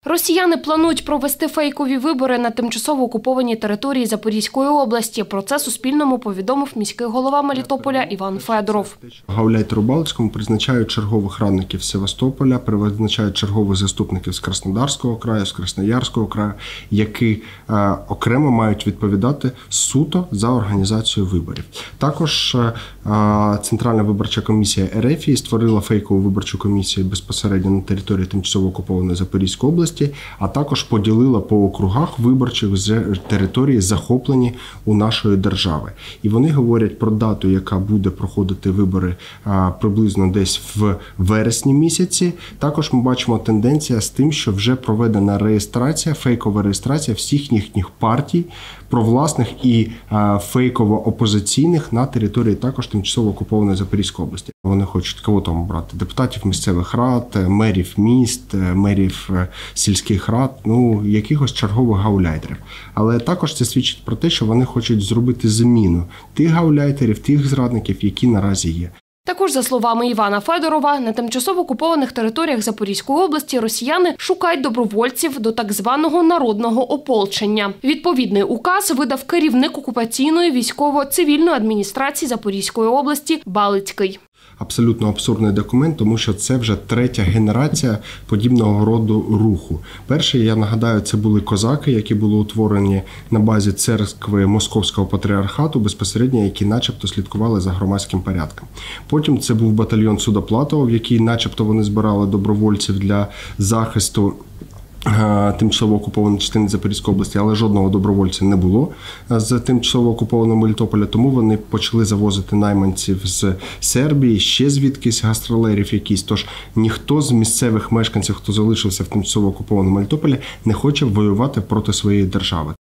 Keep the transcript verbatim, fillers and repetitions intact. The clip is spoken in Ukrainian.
Росіяни планують провести фейкові вибори на тимчасово окупованій території Запорізької області. Про це Суспільному повідомив міський голова Мелітополя Іван Федоров. Гауляйтеру-Балтському призначають чергових радників з Севастополя, призначають чергових заступників з Краснодарського краю, з Красноярського краю, які е, окремо мають відповідати суто за організацію виборів. Також е, Центральна виборча комісія РФ створила фейкову виборчу комісію безпосередньо на території тимчасово окупованої Запорізької області, а також поділила по округах виборчих з території, захоплені у нашої держави. І вони говорять про дату, яка буде проходити вибори а, приблизно десь в вересні місяці. Також ми бачимо тенденція з тим, що вже проведена реєстрація, фейкова реєстрація всіх їхніх партій, провласних і а, фейково-опозиційних на території також тимчасово окупованої Запорізької області. Вони хочуть кого там обрати? Депутатів місцевих рад, мерів міст, мерів сільських рад, ну, якихось чергових гауляйтерів. Але також це свідчить про те, що вони хочуть зробити заміну тих гауляйтерів, тих зрадників, які наразі є. Також, за словами Івана Федорова, на тимчасово окупованих територіях Запорізької області росіяни шукають добровольців до так званого народного ополчення. Відповідний указ видав керівник окупаційної військово-цивільної адміністрації Запорізької області Балицький. Абсолютно абсурдний документ, тому що це вже третя генерація подібного роду руху. Перший, я нагадаю, це були козаки, які були утворені на базі церкви Московського патріархату, безпосередньо, які начебто слідкували за громадським порядком. Потім це був батальйон Судоплатова, в який начебто вони збирали добровольців для захисту тимчасово окупованої частини Запорізької області, але жодного добровольця не було з тимчасово окупованого Мелітополя, тому вони почали завозити найманців з Сербії, ще звідкись гастролерів якісь, тож ніхто з місцевих мешканців, хто залишився в тимчасово окупованому Мелітополі, не хоче воювати проти своєї держави.